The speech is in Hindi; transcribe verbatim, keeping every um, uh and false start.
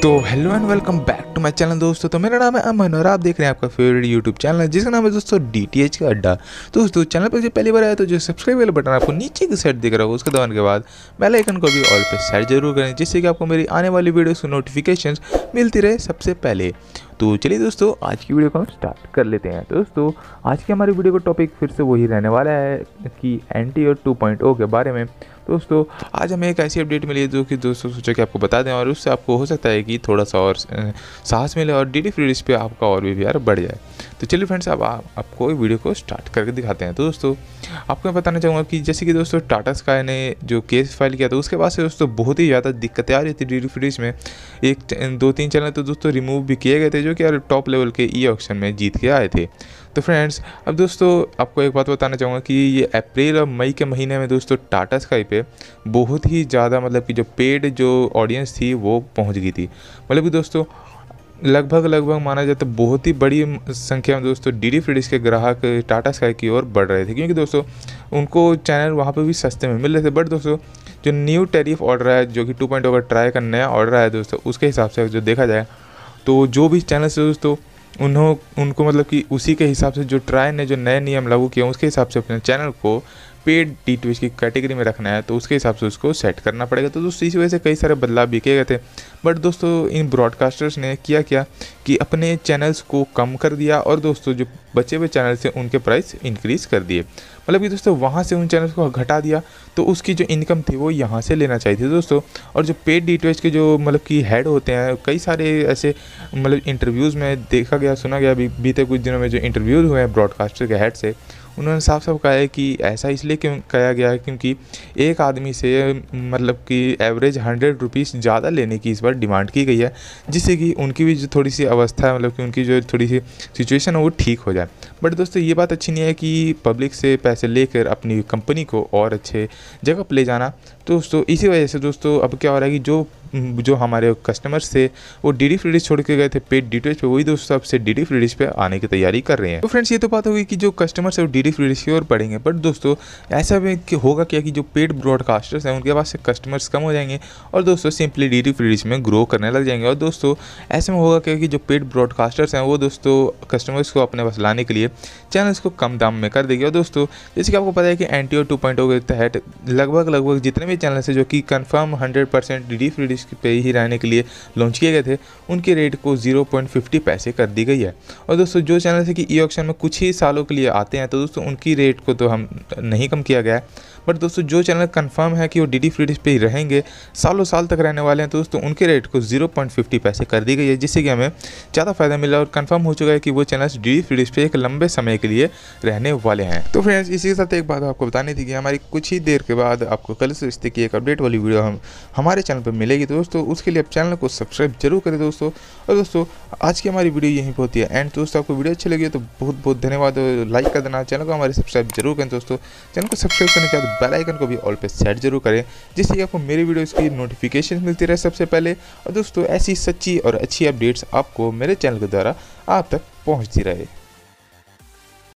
तो hello and welcome back to my channel दोस्तों। तो मेरा नाम है अमन और आप देख रहे हैं आपका फेवरेट यूट्यूब चैनल जिसका नाम है दोस्तों डीटीएच का अड्डा। तो दोस्तों चैनल पर जो पहली बार आया तो जो सब्सक्राइब वाला बटन आपको नीचे की साइड दिख रहा होगा उसके दबाने के बाद बेल आइकन को भी ऑल पे सेट जरूर करें जिससे कि आपको मेरी आने वाली वीडियोस की नोटिफिकेशंस मिलती रहे सबसे पहले। तो चलिए दोस्तों आज की वीडियो को हम स्टार्ट कर लेते हैं। तो दोस्तों आज की हमारी वीडियो का टॉपिक फिर से वही रहने वाला है कि N T O two point O के बारे में। दोस्तों आज हमें एक ऐसी अपडेट मिली है जो कि दोस्तों सोचा कि आपको बता दें और उससे आपको हो सकता है कि थोड़ा सा और साहस मिले और डी फ्रीडिश पे आपका और भी प्यार बढ़ जाए। तो चलिए फ्रेंड्स अब आप, आपको वीडियो को स्टार्ट करके दिखाते हैं। तो दोस्तों आपको मैं बताना चाहूँगा कि जैसे कि दोस्तों टाटा स्काई ने जो केस फाइल किया था उसके बाद से दोस्तों बहुत ही ज़्यादा दिक्कतें आ रही थी डी फ्रीडिश में। एक दो तीन चैनल तो दोस्तों रिमूव भी किए गए थे जो कि यार टॉप लेवल के ई ऑक्शन में जीत के आए थे। तो फ्रेंड्स अब दोस्तों आपको एक बात बताना चाहूँगा कि ये अप्रैल और मई के महीने में दोस्तों टाटा स्काई पे बहुत ही ज़्यादा मतलब कि जो पेड जो ऑडियंस थी वो पहुँच गई थी। मतलब कि दोस्तों लगभग लगभग माना जाए तो बहुत ही बड़ी संख्या में दोस्तों डी फ्रीडिश के ग्राहक टाटा स्काई की ओर बढ़ रहे थे क्योंकि दोस्तों उनको चैनल वहाँ पे भी सस्ते में मिल रहे थे। बट दोस्तों जो न्यू टैरिफ ऑर्डर है जो कि टू पॉइंट ओ का ट्राई का नया ऑर्डर है दोस्तों उसके हिसाब से जो देखा जाए तो जो भी चैनल से दोस्तों उन्हों उनको मतलब कि उसी के हिसाब से जो ट्राई ने जो नए नियम लागू किए उसके हिसाब से अपने चैनल को पेड डी ट्विच की कैटेगरी में रखना है तो उसके हिसाब से उसको सेट करना पड़ेगा। तो दोस्तों इसी वजह से कई सारे बदलाव भी किए गए थे। बट दोस्तों इन ब्रॉडकास्टर्स ने किया क्या कि अपने चैनल्स को कम कर दिया और दोस्तों जो बचे हुए चैनल से उनके प्राइस इंक्रीज़ कर दिए। मतलब कि दोस्तों वहाँ से उन चैनल्स को घटा दिया तो उसकी जो इनकम थी वो यहाँ से लेना चाहिए थी दोस्तों। और जो पेड डी ट्विच के जो मतलब कि हेड होते हैं कई सारे ऐसे मतलब इंटरव्यूज़ में देखा गया सुना गया भी बीते कुछ दिनों में जो इंटरव्यूज़ हुए हैं ब्रॉडकास्टर के हेड से उन्होंने साफ साफ कहा है कि ऐसा इसलिए क्यों कहा गया है क्योंकि एक आदमी से मतलब कि एवरेज हंड्रेड रुपीज़ ज़्यादा लेने की इस बार डिमांड की गई है जिससे कि उनकी भी जो थोड़ी सी अवस्था है मतलब कि उनकी जो थोड़ी सी सिचुएशन है वो ठीक हो जाए। बट दोस्तों ये बात अच्छी नहीं है कि पब्लिक से पैसे लेकर अपनी कंपनी को और अच्छे जगह पर ले जाना। तो दोस्तों इसी वजह से दोस्तों अब क्या हो रहा है कि जो जो हमारे कस्टमर्स थे वो डी फ्रीडिश छोड़ के गए थे पेड डी ट्विच पे वही दोस्तों अब से डी फ्रीडिश पे आने की तैयारी कर रहे हैं। तो फ्रेंड्स ये तो बात होगी कि जो कस्टमर्स है वो डी फ्रीडिश की ओर बढ़ेंगे। बट दोस्तों ऐसा भी होगा क्या कि जो पेड ब्रॉडकास्टर्स हैं उनके पास से कस्टमर्स कम हो जाएंगे और दोस्तों सिंपली डी फ्रीडिश में ग्रो करने लग जाएंगे। और दोस्तों ऐसे में होगा क्या कि जो पेड ब्रॉडकास्टर्स हैं वो दोस्तों कस्टमर्स को अपने पास लाने के लिए चैनल्स को कम दाम में कर देगी। और दोस्तों जैसे कि आपको पता है कि N T O two point O के तहत लगभग लगभग जितने भी चैनल्स हैं जो कि confirm hundred percent D FreeDish पे ही रहने के लिए लॉन्च किए गए थे उनके रेट को ज़ीरो पॉइंट फिफ्टी पैसे कर दी गई है। और दोस्तों जो चैनल है कि ई ऑक्शन में कुछ ही सालों के लिए आते हैं तो दोस्तों उनकी रेट को तो हम नहीं कम किया गया है। बट दोस्तों जो चैनल कंफर्म है कि वो डी फ्रीडिश पे ही रहेंगे सालों साल तक रहने वाले हैं तो दोस्तों उनके रेट को ज़ीरो पॉइंट फिफ्टी पैसे कर दी गई है जिससे कि हमें ज़्यादा फायदा मिला और कंफर्म हो चुका है कि वो चैनल्स डी फ्रीडिश पे एक लंबे समय के लिए रहने वाले हैं। तो फ्रेंड्स इसी के साथ एक बात आपको बतानी थी कि हमारी कुछ ही देर के बाद आपको कल से रिश्ते की एक अपडेट वाली वीडियो हम हमारे चैनल पर मिलेगी। तो दोस्तों उसके लिए आप चैनल को सब्सक्राइब जरूर करें दोस्तों। और दोस्तों आज की हमारी वीडियो यहीं पर होती है एंड दोस्तों आपको वीडियो अच्छी लगी तो बहुत बहुत धन्यवाद। लाइक कर देना, चैनल को हमारे सब्सक्राइब जरूर करें दोस्तों। चैनल को सब्सक्राइब करने के बाद बेल आइकन को भी ऑल पे सेट जरूर करें जिससे कि आपको मेरी वीडियोस की नोटिफिकेशन मिलती रहे सबसे पहले। और दोस्तों ऐसी सच्ची और अच्छी अपडेट्स आपको मेरे चैनल के द्वारा आप तक पहुंचती रहे।